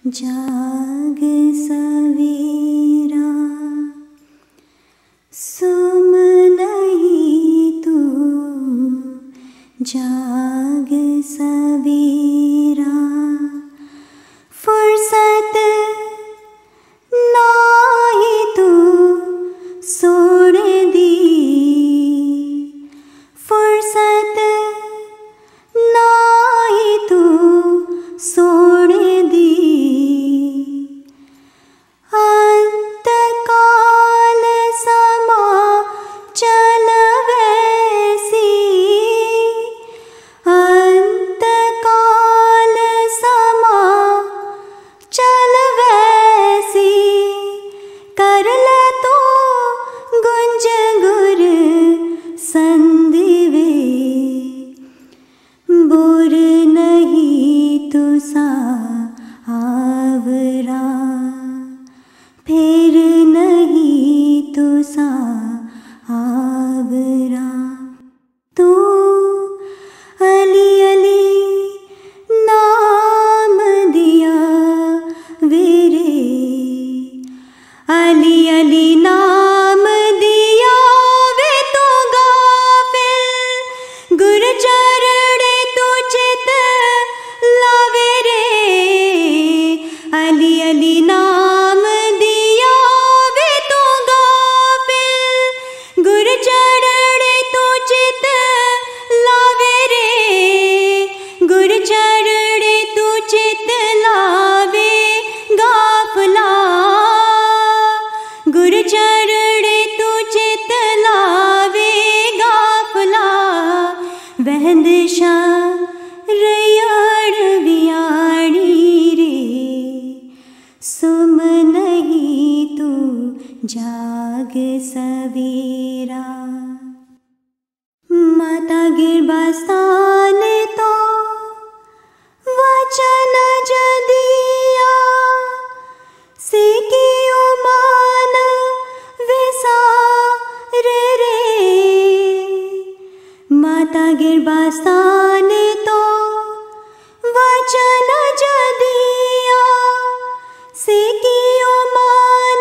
जाग सवेरा सुम नहीं तू, जाग सवेरा फुर्सत नाही तू सोड़ दी, फुर्सत नाही तू सोड़ दी। अंतकाल समा चल वैसी, अंतकाल समा चल वैसी, कर ले तो गुंज गुर संदिवे, बुर नहीं तुसा आवरा, फिर नहीं तुसा आवरा। तू अली अली नाम दिया वेरे, अली अली नाम दिया वे तो गाफिल, गुर चरणे तू चित लावे रे, अली अली नाम दिया वे तो गाफिल, गुर चरणे तू चित लावे रे, गुर चरणे तू चित लावे गाफला, गुर चरणे तू चित लावे गाफला। वहंदिशा रयाड़ वियाड़ी रे, सुम नहीं तू जाग सवेरा। माता गिरबास्तान तो वचन जदिया, सेकियो मान विसार रे, माता गिरबास्तान तो वचन जदिया, सेकियो मान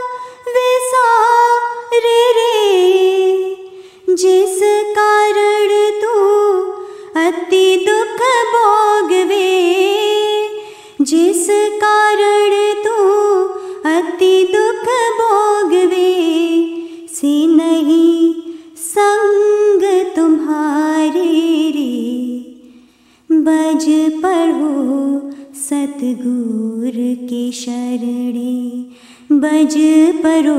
विसार रे, जिस कारण तू अति दुख भोगवे, जिस कारण तू अति दुख भोगवे, से नहीं संग तुम्हारे रे, बज पढ़ो सतगुर के शरणे, बज पढ़ो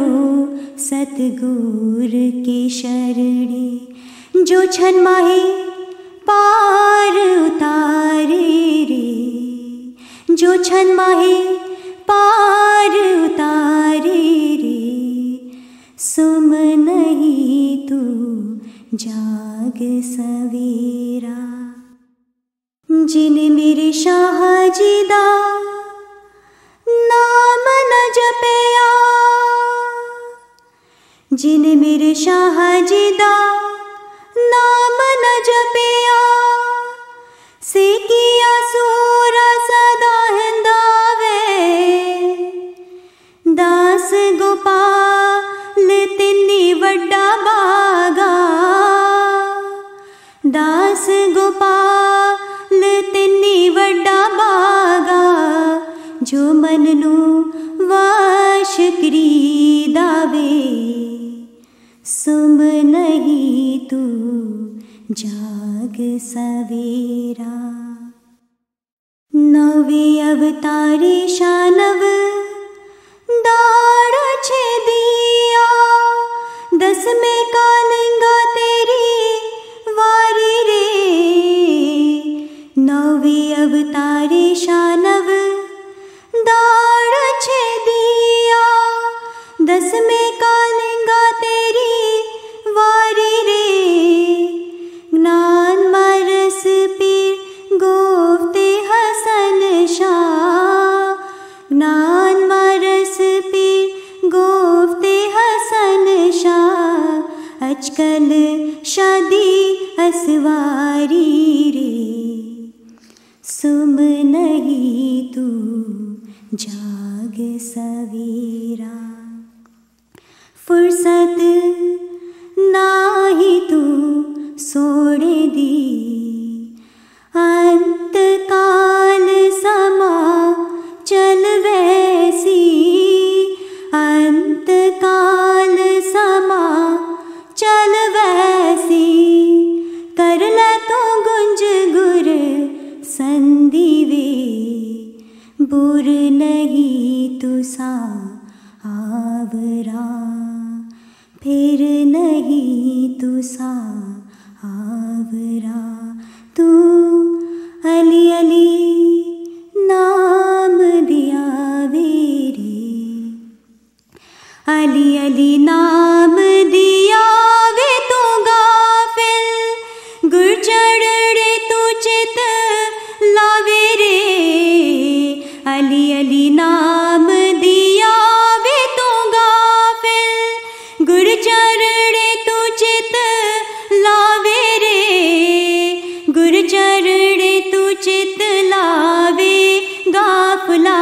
सतगुर के शरणे, जो छन माहे पार उतारे रे, जो छन माहे पार उतारे रे, सुम नहीं तू जाग सवेरा। जिन मेरे शाह जी दा नाम न जपया, जिन मेरे शाह जी दा नाम न जपया, से किया सूरा सदा हिंदावे, दास गोपाल तिन्नी वड्डा बागा, दास गोपाल तिन्नी वड्डा बागा, जो मन नू वाश करी दावे, सुम नहीं तू जाग सवेरा। नवे अवतारे शानव दाड़ छे दिया, 10 में कालिंगा तेरी वारी रे, नवे अवतारे शानव दाड़ छे दिया, 10 में कालिंगा तेरी वारी रे, ज्ञान मारस पीर गोफ्ते हसन शाह, ज्ञान मारस पीर गोफ्ते हसन शाह, अजकल शादी असवारी रे, सुम नहीं तो गुंज गुर संदीवे, बुर नहीं तुसा आवरा, फिर नहीं तुसा आवरा। तू अली अली नाम दिया वेरे, अली अली नाम दिया वे तू गाफिल, गुर चढ़े तू चित लावे रे। अली अली नाम दिया वे तू गाफिल, गुर चढ़े तू चित लावे रे। गुर चढ़े तू चित लावे गाफला,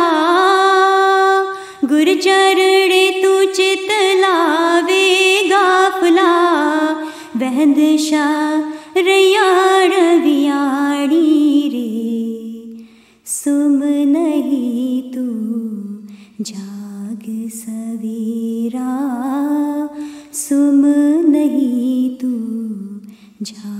गुर चढ़े तू चित लावे गाफला। वहद शाह रयाड़ वियाड़ी रे, सुम नहीं तू जाग सवेरा, सुम नहीं तू जाग